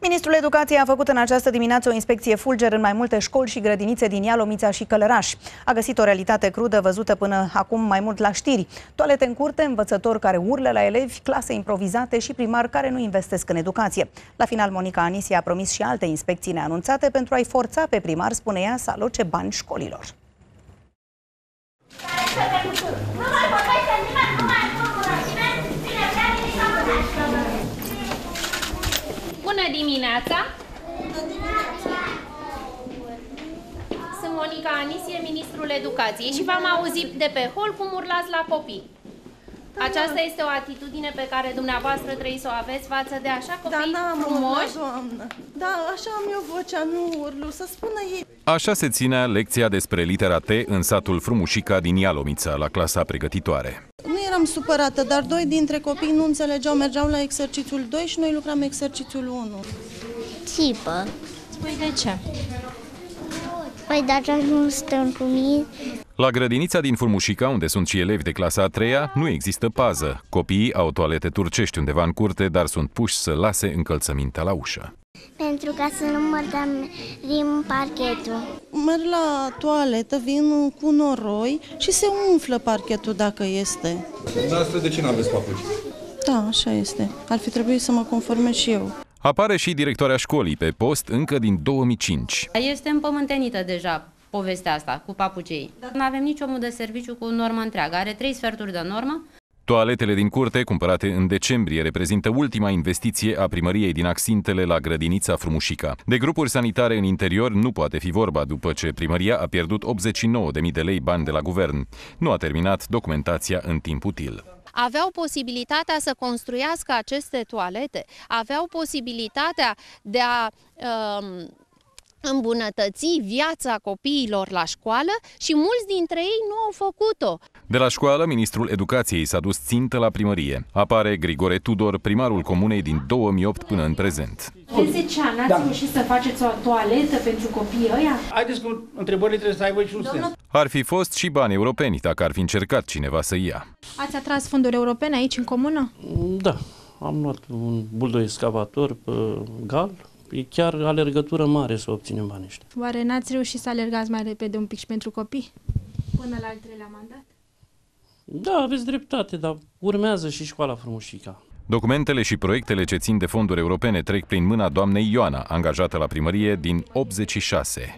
Ministrul Educației a făcut în această dimineață o inspecție fulger în mai multe școli și grădinițe din Ialomița și Călăraș. A găsit o realitate crudă văzută până acum mai mult la știri. Toalete în curte, învățători care urlă la elevi, clase improvizate și primari care nu investesc în educație. La final, Monica Anisia a promis și alte inspecții neanunțate pentru a-i forța pe primari, spune ea, să aloce bani școlilor. Bună dimineața! Sunt Monica Anisie, ministrul Educației, și v-am auzit de pe hol cum urlați la copii. Aceasta este o atitudine pe care dumneavoastră trebuie să o aveți față de așa copii frumoși? Da, așa am eu vocea, nu urlu, să spună ei. Așa se ținea lecția despre litera T în satul Frumușica din Ialomița, la clasa pregătitoare. Nu eram supărată, dar doi dintre copii nu înțelegeau, mergeau la exercițiul 2 și noi lucram exercițiul 1. Țipă. Spui de ce? Păi dacă nu stăm cu mine. La grădinița din Frumușica, unde sunt și elevi de clasa a 3-a, nu există pază. Copiii au toalete turcești undeva în curte, dar sunt puși să lase încălțămintea la ușă. Pentru ca să nu mărtărim parchetul. Merg la toaletă, vin cu noroi și se umflă parchetul dacă este. Dumneavoastră de ce nu aveți papuci? Da, așa este. Ar fi trebuit să mă conformez și eu. Apare și directoarea școlii pe post încă din 2005. Este împământenită deja povestea asta cu papucei. Nu avem nici omul de serviciu cu normă întreagă. Are 3 sferturi de normă. Toaletele din curte, cumpărate în decembrie, reprezintă ultima investiție a primăriei din Axintele la grădinița Frumușica. De grupuri sanitare în interior nu poate fi vorba, după ce primăria a pierdut 89.000 de lei bani de la guvern. Nu a terminat documentația în timp util. Aveau posibilitatea să construiască aceste toalete, aveau posibilitatea de a îmbunătăți viața copiilor la școală și mulți dintre ei nu au făcut-o. De la școală, ministrul Educației s-a dus țintă la primărie. Apare Grigore Tudor, primarul comunei din 2008 până în prezent. De 10 ani ați reușit să faceți o toaletă pentru copiii ăia? Haideți că întrebările trebuie să aibă și un sens. Ar fi fost și bani europeni dacă ar fi încercat cineva să ia. Ați atras fonduri europene aici în comună? Da, am luat un buldoi excavator pe Gal. E chiar alergătură mare să obținem banii ăștia. Oare n-ați reușit să alergați mai repede un pic și pentru copii? Până la al 3-lea mandat? Da, aveți dreptate, dar urmează și școala Frumușica. Documentele și proiectele ce țin de fonduri europene trec prin mâna doamnei Ioana, angajată la primărie din 86.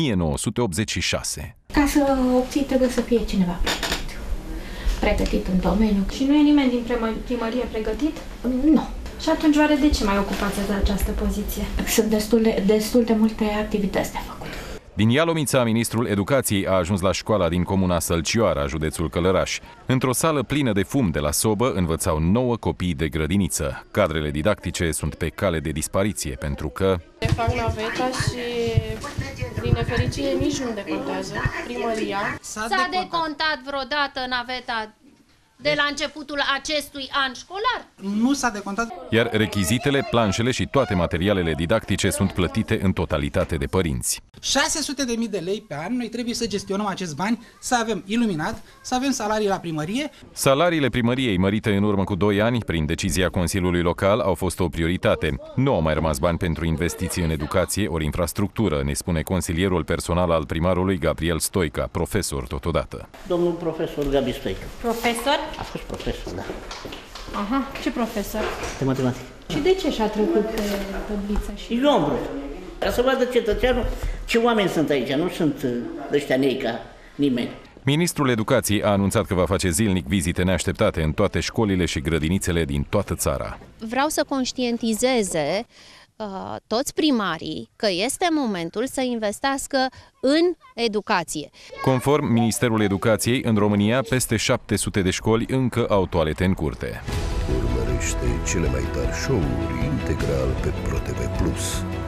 1986. Ca să obții trebuie să fie cineva pregătit în domeniu. Și nu e nimeni din primărie pregătit? Nu. Și atunci, oare de ce mai ocupați de această poziție? Sunt destul de multe activități de făcut. Din Ialomița, ministrul Educației a ajuns la școala din comuna Sălcioara, județul Călăraș. Într-o sală plină de fum de la sobă învățau 9 copii de grădiniță. Cadrele didactice sunt pe cale de dispariție pentru că fac naveta și, din nefericire, nici nu decontează primăria. S-a decontat vreodată naveta de la începutul acestui an școlar? Nu s-a decontat. Iar rechizitele, planșele și toate materialele didactice sunt plătite în totalitate de părinți. 600.000 de lei pe an, noi trebuie să gestionăm acest bani, să avem iluminat, să avem salarii la primărie. Salariile primăriei, mărite în urmă cu 2 ani prin decizia Consiliului Local, au fost o prioritate. Nu au mai rămas bani pentru investiții în educație ori infrastructură, ne spune consilierul personal al primarului Gabriel Stoica, profesor totodată. Domnul profesor Gabi Stoica. Profesor? A fost profesor, da. Aha, ce profesor? De matematică. Și de ce și-a trecut pe tabliță? Și Eu am vrut. Ca să vadă cetățeanul ce oameni sunt aici, nu sunt ăștia nei ca nimeni. Ministrul Educației a anunțat că va face zilnic vizite neașteptate în toate școlile și grădinițele din toată țara. Vreau să conștientizeze toți primarii că este momentul să investească în educație. Conform Ministerul Educației, în România, peste 700 de școli încă au toalete în curte. Urmărește cele mai tari show-uri integral pe ProTV+.